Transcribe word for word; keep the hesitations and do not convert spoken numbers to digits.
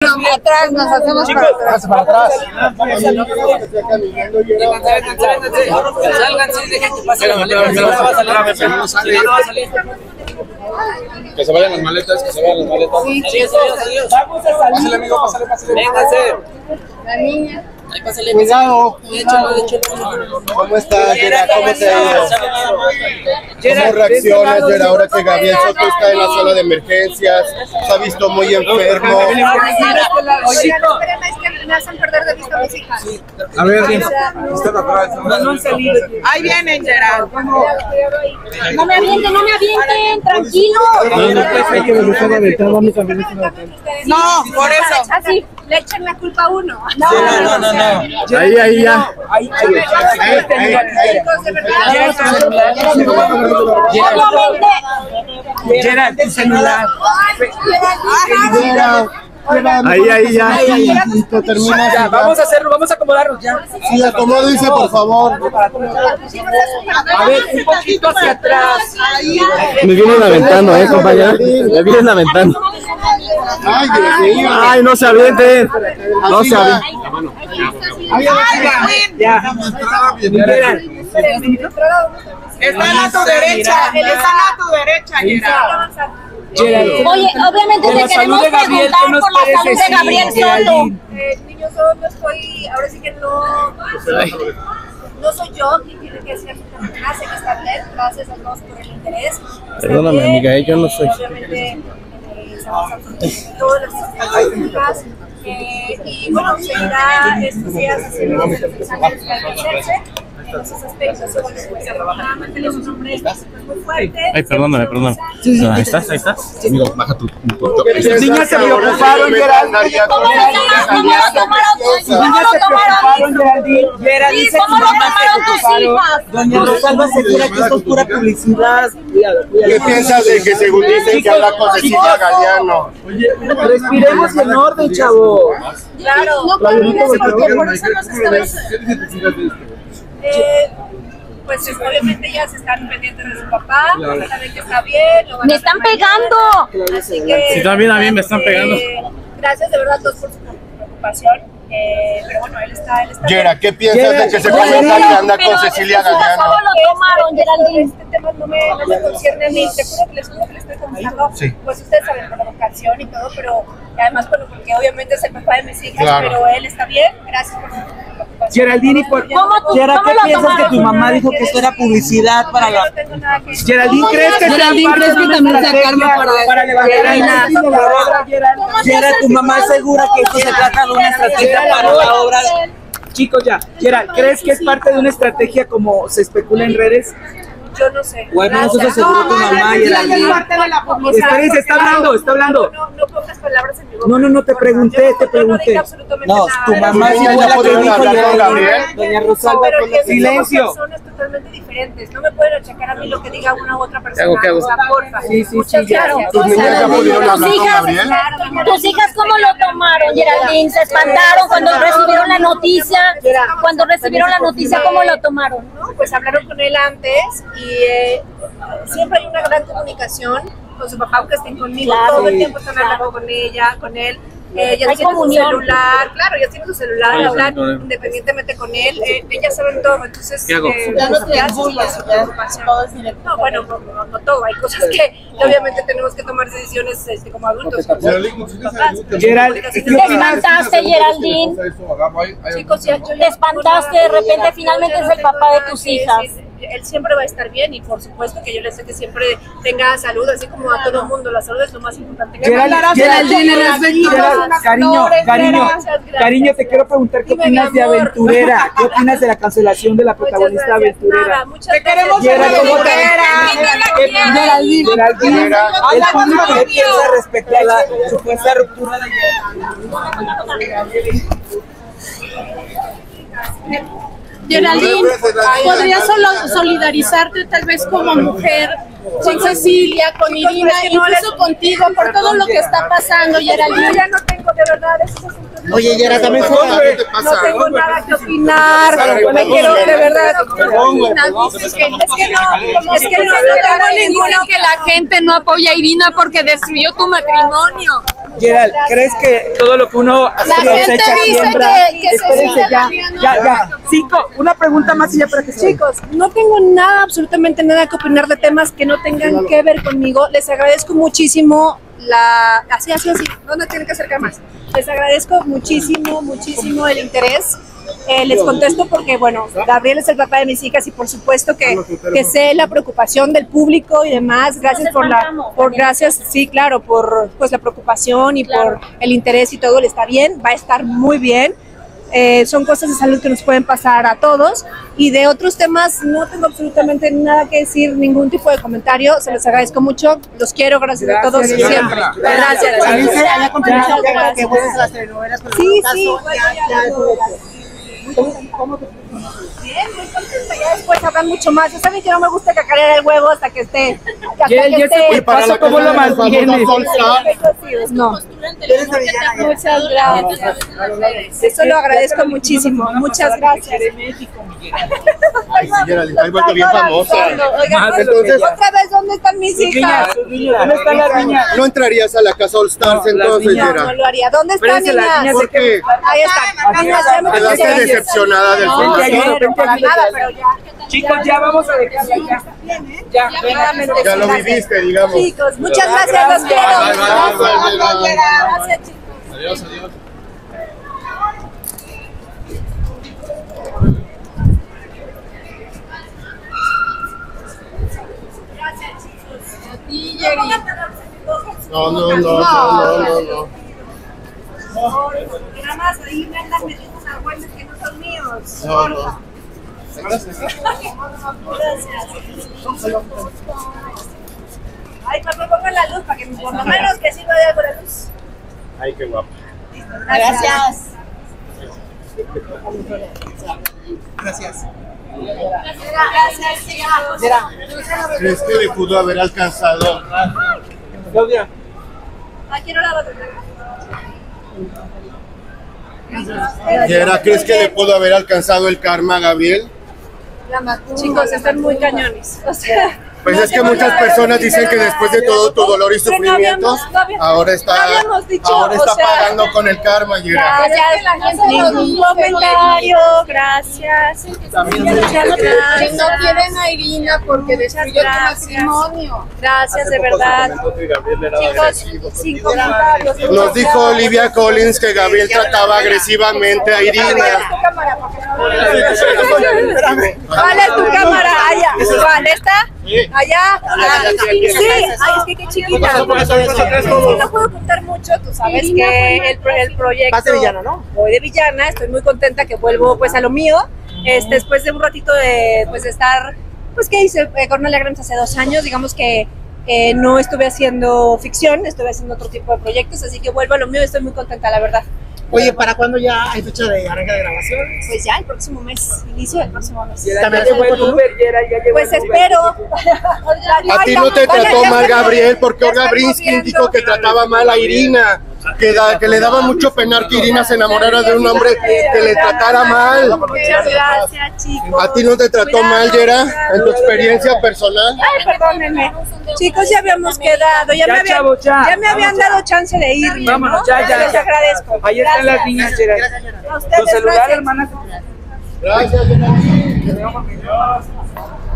atrás, nos hacemos chicos, para atrás. para atrás. Sálganse, dejen que pase la maleta. No va a salir. No va a salir. Que se vayan las maletas, que se vayan las maletas. Sí, adiós, adiós, adiós. Vamos a salir. Pásale, amigo, pásale, pásale. Véngase. La niña. Ahí pásale. Cuidado. Échalo, échalo. ¿Cómo estás, Yera? ¿Cómo te ha ido? ¿Cómo reaccionas, Yera, ahora que Gabriel Soto está en la sala de emergencias? Se ha visto muy enfermo. Oigan, espérenme, es que me hacen perder de vista a mis hijas. A ver, están atrás. No han salido. Ahí vienen, Gerard. No me avienten, no me avienten, tranquilo. No, por eso. Así, le echan la culpa a uno. No, no, no, no. Ahí, ahí, ya. Ahí, ahí, Chicos, de verdad. Gerard, tu celular. Ahí, ahí, ya. Listo, termina. Ya, vamos a hacerlo, vamos a acomodarnos ya. Sí, acomódense, por favor. A ver, un poquito hacia atrás. Me vienen aventando, eh, compañera. Me vienen aventando. Ay, Dios mío. Ay, no se avienten. No se avienten. Ya. Están a tu derecha, están a tu derecha, Gerard. Oye, obviamente te queremos preguntar por la salud de Gabriel Soto. Eh, niño, solo no estoy, ahora sí que no, no soy yo quien tiene que decir absolutamente nada, sé que está bien, gracias a todos por el interés. Perdóname, amiga, yo no soy. Obviamente, eh, estamos absolutamente todas las estadísticas, eh, y bueno, seguirá estos días haciendo los exámenes para hacerse. En esos aspectos, bueno, pues afortunadamente los hombres muy fuertes. Ay, perdóname, perdóname. Ahí estás, ahí estás. Amigo, baja tu punto. Sus niñas se preocuparon, Gerald. Sus niñas se preocuparon, Geraldine. Geraldine, ¿Cómo lo tomaron tus hijas? Doña Rosalba asegura que esto es pura publicidad. ¿Qué piensas de que según dicen que habla con Cecilia Galeano? Respiremos en orden, chavo. Claro, No camines porque por eso nos estamos... Eh, pues obviamente ellas están pendientes de su papá, saben que está bien. Lo van ¡Me a están tomar pegando! bien. Así que, Si también a mí me están eh, pegando. Gracias de verdad a todos por su preocupación. Eh, pero bueno, él está, él está Yera, bien. ¿qué piensas de que se comenta que anda con Cecilia Galeano? ¿Cómo lo tomaron, Geraldine? Este tema no me, no me concierne a mí, te juro que les juro que le estoy comentando, Sí. pues ustedes saben por la vocación y todo, pero además, bueno, porque obviamente es el papá de mis hijas, Claro. pero él está bien, gracias por su preocupación. Geraldine, por... ¿Cómo tú- Gerald, cómo ¿qué lo piensas que tomaron? tu mamá dijo que esto era publicidad para la... No tengo nada que decir. Geraldine, ¿crees que Geraldine, ¿crees que también sacarme para- para levantar la imagen de la obra? Gerald, tu mamá asegura que esto se trata de una estrategia para la obra. Chicos, ya. Gerald, ¿crees que es parte de una estrategia como se especula en redes? Yo no sé. Bueno, eso se Gracias. aseguró tu mamá y Geraldine. Espérense, está hablando, está hablando. No, no pongas palabras en mi boca. No, no, no, te pregunté, Yo te no pregunté. dije absolutamente No, nada. tu mamá ¿Tus sí niñas fue ya la que pudieron dijo hablar con Geraldine. Gabriel? Doña Rosalba, Pero con que silencio. somos personas totalmente diferentes. No me pueden achacar a mí lo que diga una u otra persona. hago, qué hago? O sea, porfa. Sí, sí, Muchas sí, claro. gracias. ¿Tus niñas ya pudieron hablar con hijas- Gabriel? Claro, ¿Tus hijas cómo lo tomaron, Geraldine? ¿Se espantaron cuando recibieron la noticia? Cuando recibieron la noticia, ¿cómo lo tomaron? ¿no? Pues hablaron con él antes y eh, siempre hay una gran comunicación con su papá, aunque estén conmigo, Claro. todo el tiempo están hablando con ella, con él. Eh, ella Hay tiene su comunión. celular, claro, ella tiene su celular, Ay, hablan sí, independientemente con él, eh, ellas saben todo, entonces ¿Qué hago? eh, Ya no pues, gracias tienen por su preocupación. No, bueno, no, no, no todo, hay cosas que obviamente tenemos que tomar decisiones este, como adultos. como papás. Gerald, Entonces, ¿qué ¿Te opinas? espantaste, Geraldine? Chicos, ya, yo ¿Te ya- espantaste? De repente finalmente es el papá de tus hijas. Sí, sí, él siempre va a estar bien y por supuesto que yo le sé que siempre tenga salud, así como a todo el mundo, la salud es lo más importante. Gerald, Geraldine, Gerald, cariño, cariño, Muchas gracias. cariño, te quiero preguntar qué Dime, opinas mi de amor. Aventurera, qué opinas de la cancelación de la Muchas protagonista gracias. Aventurera. Nada, muchas gracias. Gerald, ¿cómo te Geraldine. Geraldine, Geraldine, el público qué piensa respecto a la supuesta ruptura de Geraldine, ¿podrías solo solidarizarte tal vez como mujer con Cecilia, con Irina, incluso contigo por todo lo que está pasando, Yo Geraldine? ya no tengo de verdad esos asuntos. Oye, Yera, también se No tengo nada que opinar, me quiero de verdad. Es que no, es que no, es que no tengo ninguno que la gente no apoya a Irina porque destruyó tu matrimonio. Gerald, ¿crees que todo lo que uno La gente dice que, que se Espérense, sigue ya, viviendo. ya, ya. Cinco, una pregunta más y ya para que se Chicos, no tengo nada, absolutamente nada que opinar de temas que no tengan que ver conmigo. Les agradezco muchísimo la... Así, así, así. ¿Dónde tienen que acercar más? Les agradezco muchísimo, muchísimo el interés. Eh, les contesto porque, bueno, Gabriel es el papá de mis hijas y por supuesto que, que sé la preocupación del público y demás. Gracias por la, por gracias, sí, claro, por pues la preocupación y por el interés y todo. Le está bien, va a estar muy bien. Eh, son cosas de salud que nos pueden pasar a todos y de otros temas no tengo absolutamente nada que decir, ningún tipo de comentario. Se los agradezco mucho, los quiero, gracias, a todos Gracias, siempre. gracias. Gracias. Sí, sí, bien, muy contenta. Ya después habrán mucho más. Ya saben que no me gusta cacarear el huevo hasta que esté. Hasta Y él que ya se esté. fue, paso, ¿cómo lo mantienes? No. Muchas gracias. Eso lo agradezco muchísimo. Muchas gracias. Ay, sí, Gerald, has vuelto bien famosa. Oigan, Entonces, otra vez, ¿dónde están mis Sus niñas, hijas? sus niñas, ¿dónde están las niñas? ¿no entrarías a la casa All Stars No, las entonces, niñas. No, no Gerald? lo haría. ¿Dónde están Espérense, las niñas? niñas ¿Por qué? Ahí están. Niñas, ya me Quedaste conocen. decepcionada del No, Vente, final. ayuda, cero, vente, para ayuda. nada, pero ya. Chicos, ya vamos a dejarla ya. Ya, Claramente, Ya lo gracias. viviste, digamos. Chicos, muchas gracias, los quiero. Bye, bye, bye, bye, bye. Gracias, chicos. Adiós, adiós. No, no, no, no, no, no, no. Nada más ahí me andan metiendo argüentes que no son míos. No, no. Gracias. Ay, papá, pongan la luz para que por lo menos que sirva de algo la luz. Ay, qué guapo. Gracias. Gracias. Gracias. ¿Crees que le pudo haber alcanzado? Claudia. Ay, quiero la otra. Gerald, ¿crees que le pudo haber alcanzado el karma a Gabriel? Chicos, están muy cañones. O sea, Pues no es que tengo muchas nada de personas dicen que verdad. después de todo tu dolor y Pero no sufrimiento, habíamos- no habíamos- ahora está, no habíamos dicho, ahora está o sea, pagando con el karma, Gerald. Gracias, ningún comentario, gracias. Muchas gracias. Que no quieren a Irina porque destruyó tu Gracias. matrimonio. Gracias, de verdad. Chicos, sin comentarios. Nos dijo Olivia Collins que Gabriel trataba agresivamente a Irina. ¿Cuál es tu cámara? Allá. ¿Cuál? ¿Esta? Allá. Ah, sí, ay, es que qué chiquita. Sí, no puedo contar mucho, tú sabes que el, pro- el proyecto. Vas de villana, ¿no? Voy de villana, estoy muy contenta que vuelvo pues a lo mío. Este, después de un ratito de pues de estar, pues que hice eh, con Alegrams hace dos años, digamos que eh, no estuve haciendo ficción, estuve haciendo otro tipo de proyectos, así que vuelvo a lo mío y estoy muy contenta, la verdad. Oye, ¿para cuándo ya hay fecha de arranque de grabaciones? Pues ya el próximo mes, inicio del próximo mes. Ya llegó el Uber, Gerald, ya llegó Pues el Uber. espero. A ti no te trató mal Gabriel porque Olga Brinskin dijo que trataba mal a Irina, que, da- que le daba mucho penar que Irina se enamorara de un hombre que le tratara mal. Muchas gracias, chicos. ¿A ti no te trató mal, Yera, en tu experiencia personal? Ay, perdónenme. Chicos, ya habíamos quedado, ya, Ya, me, habían, chavos, ya. ya me habían Vamos, ya. dado chance de ir. Vámonos, ya, ya, Les ya. agradezco. Ahí están las Gracias. niñas, Gerald. A ustedes, Tu celular, gracias. hermana. Gracias, Yera.